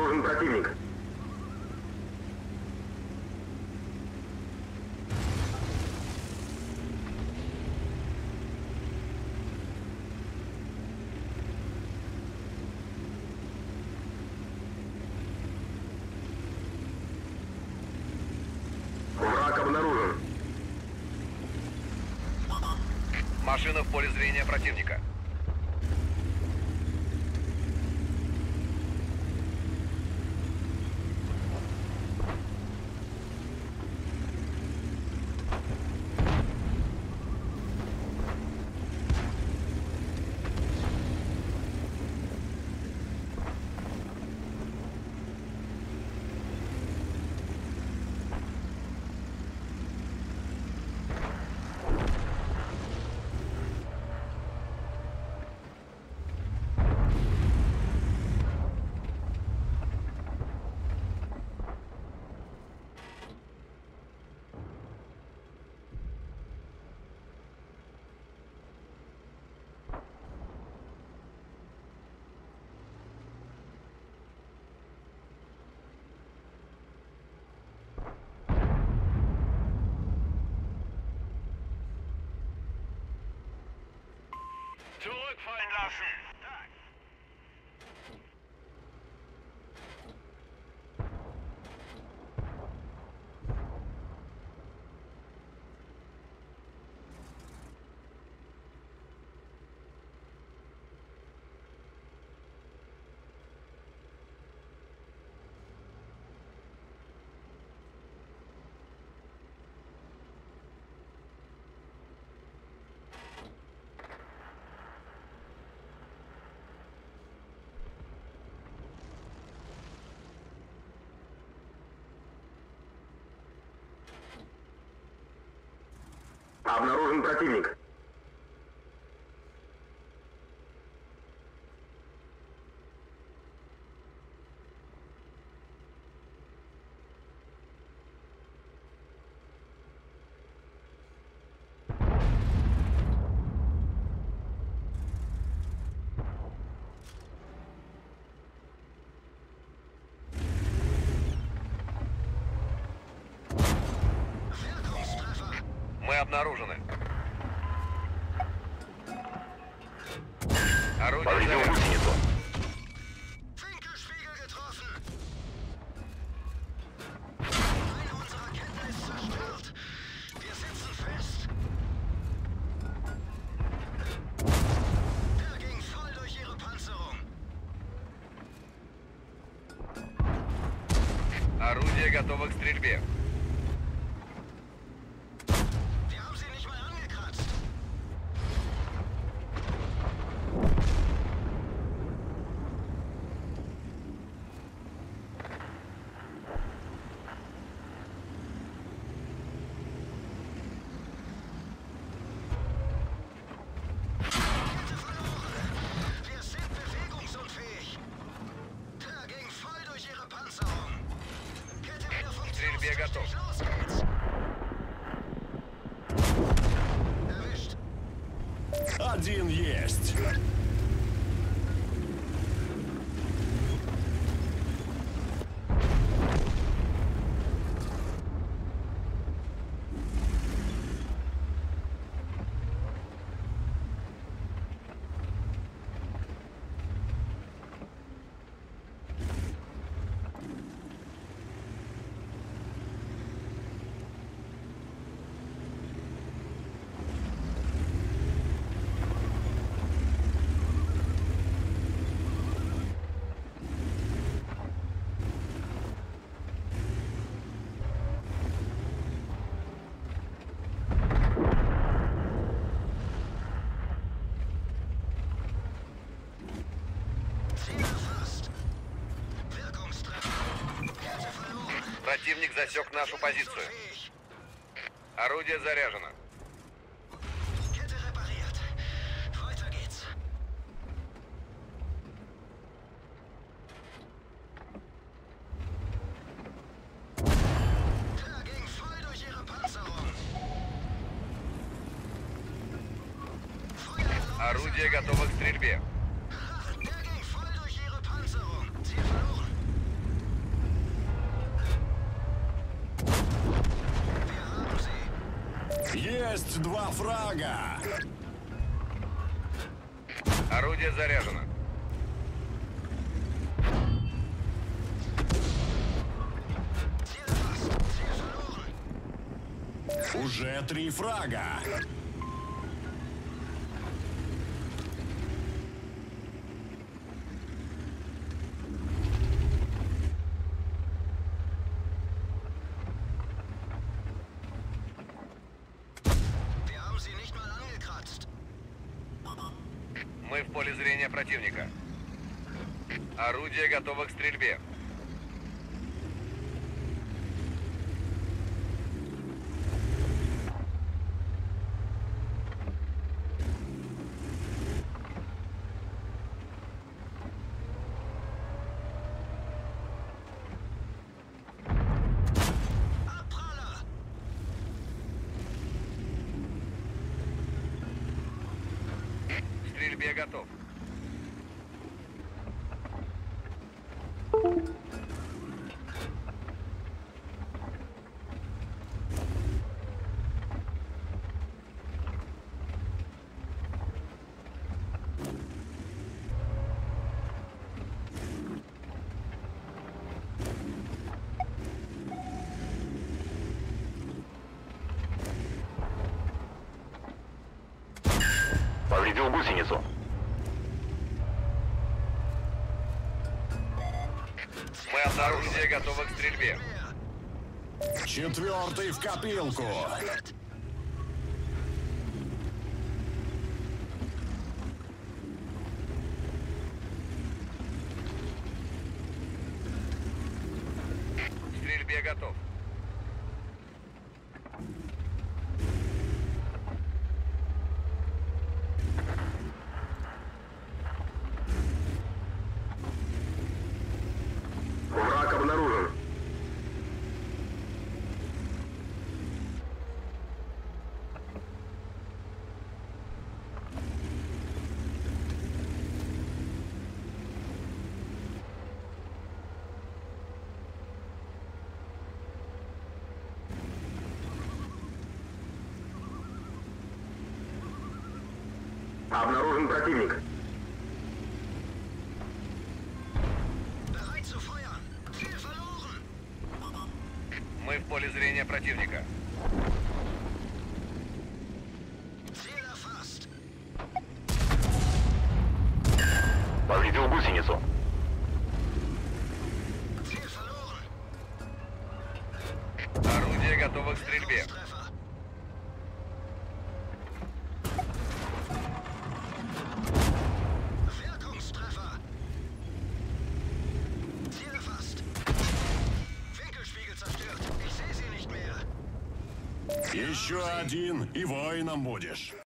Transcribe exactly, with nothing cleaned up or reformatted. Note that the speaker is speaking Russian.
Обнаружен противник. Враг обнаружен. Машина в поле зрения противника. Zurückfallen lassen. Обнаружен противник. Мы обнаружены. Орудие Повредил заряжено. гусеницу. Winkelspiegel getroffen. Eine unserer Ketten ist zerstört. Wir sitzen fest. Der ging voll durch ihre Panzerung. Орудие готово к стрельбе. Wir haben sie nicht mal angekratzt. Kette verloren. Wir sind bewegungsunfähig. Der ging voll durch ihre Panzerung. Kette wieder Стрельбе готов. funktionsfähig. Los geht's. Erwischt. Один есть. Ziel erfasst. Wirkungstreffer. Kette verloren. Противник засек нашу позицию. Funktionsfähig. Орудие заряжено. Kette repariert. Weiter geht's. Der ging voll durch ihre Panzerung. Feueralarm Орудие готово к стрельбе. Der ging voll durch ihre Panzerung. Ziel verloren. Есть два фрага. Орудие заряжено. Уже три фрага. Wir haben sie nicht mal angekratzt. Мы в поле зрения противника. Орудие готово к стрельбе. Abpraller! К стрельбе готов. Повредил гусеницу. Мы от орудия готовы к стрельбе. Четвертый в копилку. К стрельбе готов. Враг обнаружен. Обнаружен противник. Bereit zu feuern! Ziel verloren! Мы в поле зрения противника. Ziel erfasst! Повредил гусеницу. Ziel verloren! Орудие готово к стрельбе. Treffer! Wirkungstreffer! Ziel erfasst! Winkelspiegel zerstört! Ich sehe sie nicht mehr! Еще один, и воином будешь.